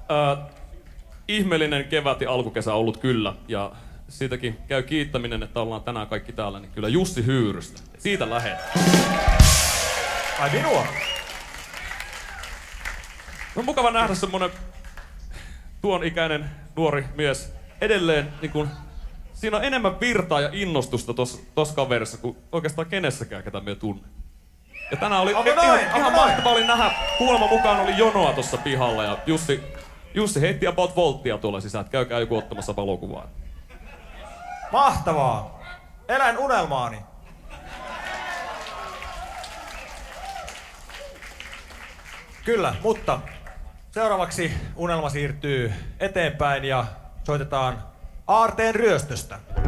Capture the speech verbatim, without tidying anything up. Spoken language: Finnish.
Äh, ihmeellinen kevät ja alkukesä ollut kyllä. Ja siitäkin käy kiittäminen, että ollaan tänään kaikki täällä, niin kyllä Jussi Hyyrystä. Siitä lähdetään. Ai minua? On mukava nähdä semmonen tuon ikäinen nuori mies edelleen niin kun, siinä on enemmän virtaa ja innostusta tos, tos kaverissa kuin oikeastaan kenessäkään, ketä me tunne. Ja tänään oli Onko ihan, noin? ihan Onko mahtavaa oli nähdä, kuulemma mukaan oli jonoa tuossa pihalla ja Jussi, Jussi heitti about volttia tuolla sisään, että käykää joku ottamassa valokuvaa. Mahtavaa! Elän unelmaani. Kyllä, mutta seuraavaksi unelma siirtyy eteenpäin ja soitetaan aarteen ryöstöstä.